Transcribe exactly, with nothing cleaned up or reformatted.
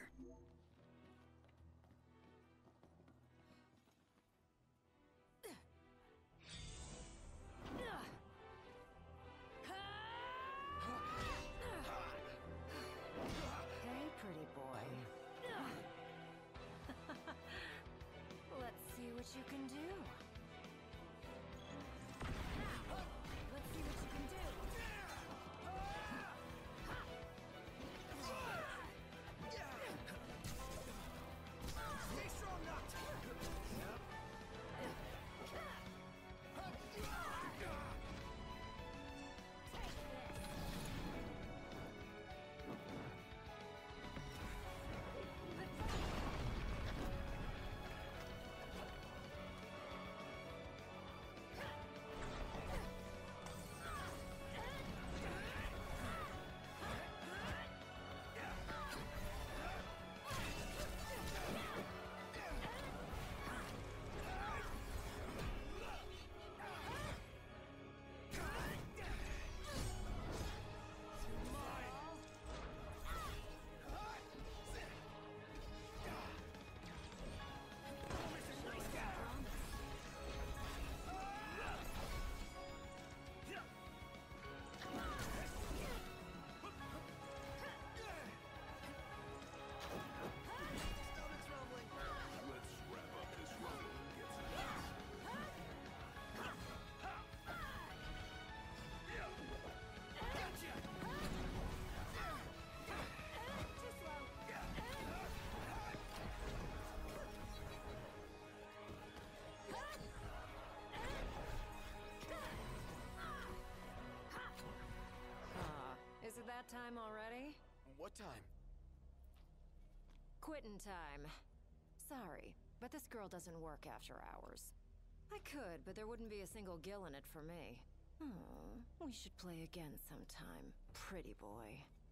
here. Hey, pretty boy. Let's see what you can do. Now, let's see what you can do. Stay strong, Nut! Take this. Is it that time already? What time? Quitting time. Sorry, but this girl doesn't work after hours. I could, but there wouldn't be a single gill in it for me. Oh, we should play again sometime, pretty boy.